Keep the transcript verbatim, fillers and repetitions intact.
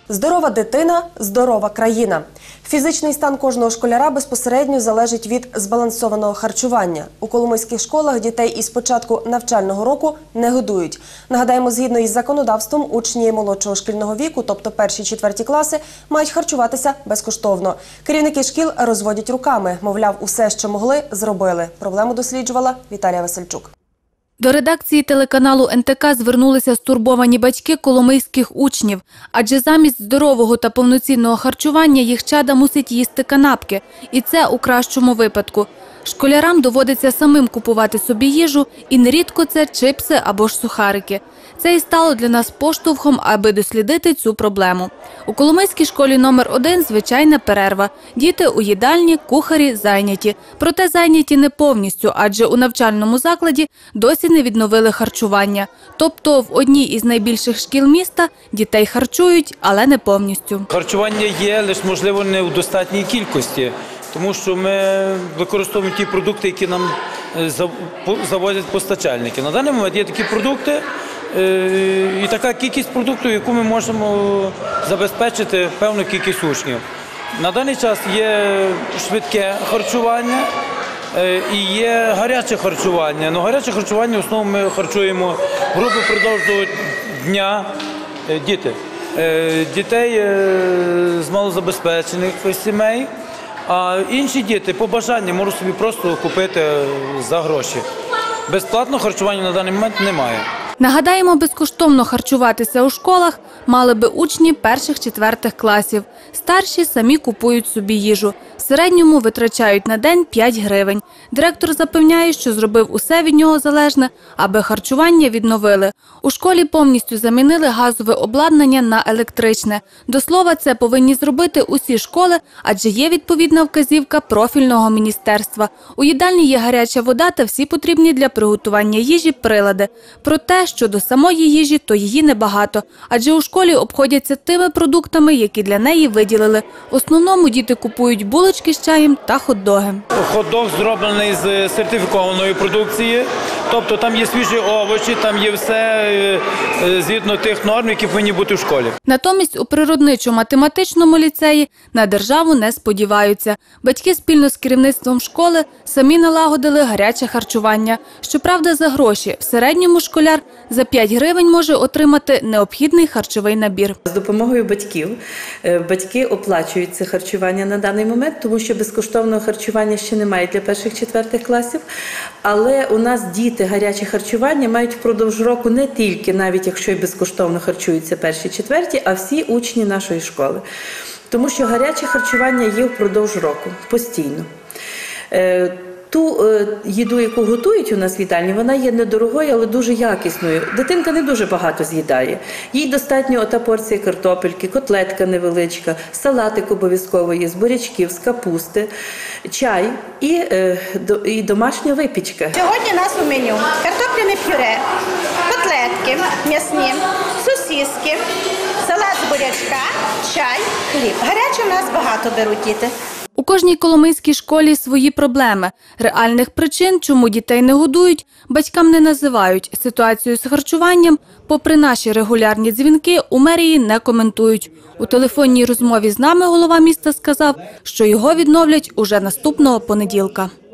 Здорова дитина – здорова країна. Фізичний стан кожного школяра безпосередньо залежить від збалансованого харчування. У коломийських школах дітей із початку навчального року не годують. Нагадаємо, згідно із законодавством, учні молодшого шкільного віку, тобто перші-четверті класи, мають харчуватися безкоштовно. Керівники шкіл розводять руками. Мовляв, усе, що могли, зробили. Проблему досліджувала Віталія Васильчук. До редакції телеканалу ен те ка звернулися стурбовані батьки коломийських учнів, адже замість здорового та повноцінного харчування їх чада мусить їсти канапки. І це у кращому випадку. Школярам доводиться самим купувати собі їжу, і нерідко це чипси або ж сухарики. Це і стало для нас поштовхом, аби дослідити цю проблему. У коломийській школі номер один звичайна перерва. Діти у їдальні, кухарі зайняті. Проте зайняті не повністю, адже у навчальному закладі досі не відновили харчування. Тобто в одній із найбільших шкіл міста дітей харчують, але не повністю. Харчування є, лише, можливо, не в достатній кількості. Тому що ми використовуємо ті продукти, які нам завозять постачальники. На даний момент є такі продукти і така кількість продуктів, яку ми можемо забезпечити певну кількість учнів. На даний час є швидке харчування і є гаряче харчування. Но гаряче харчування в основному ми харчуємо групи впродовж дня діти. Дітей з малозабезпечених сімей. А інші діти по бажанню можуть собі просто купити за гроші. Безплатного харчування на даний момент немає. Нагадаємо, безкоштовно харчуватися у школах мали би учні перших-четвертих класів. Старші самі купують собі їжу. В середньому витрачають на день п'ять гривень. Директор запевняє, що зробив усе від нього залежне, аби харчування відновили. У школі повністю замінили газове обладнання на електричне. До слова, це повинні зробити усі школи, адже є відповідна вказівка профільного міністерства. У їдальні є гаряча вода та всі потрібні для приготування їжі прилади. Проте, щодо самої їжі, то її небагато, адже у школі обходяться тими продуктами, які для неї виділили. В основному діти купують булочки з чаєм та хот-доги. Хот-дог зроблений з сертифікованої продукції, тобто там є свіжі овочі, там є все згідно тих норм, які повинні бути в школі. Натомість у природничо-математичному ліцеї на державу не сподіваються. Батьки спільно з керівництвом школи самі налагодили гаряче харчування. Щоправда, за гроші. В середньому школяр за п'ять гривень може отримати необхідний харчовий набір. З допомогою батьків батьки оплачують це харчування на даний момент, тому що безкоштовного харчування ще немає для перших-четвертих класів. Але у нас діти гаряче харчування мають впродовж року не тільки, навіть якщо і безкоштовно харчуються перші-четверті, а всі учні нашої школи. Тому що гаряче харчування є впродовж року, постійно. Ту е, їду, яку готують у нас в їдальні, вона є недорогою, але дуже якісною. Дитинка не дуже багато з'їдає. Їй достатньо ота порція картопельки, котлетка невеличка, салатик обов'язково є, з бурячків, з капусти, чай і, е, до, і домашня випічка. Сьогодні у нас у меню картопляне пюре, котлетки м'ясні, сосиски, салат з бурячка, чай, хліб. Гаряче у нас багато беруть діти. У кожній коломийській школі свої проблеми. Реальних причин, чому дітей не годують, батькам не називають. Ситуацію з харчуванням, попри наші регулярні дзвінки, у мерії не коментують. У телефонній розмові з нами голова міста сказав, що його відновлять уже наступного понеділка.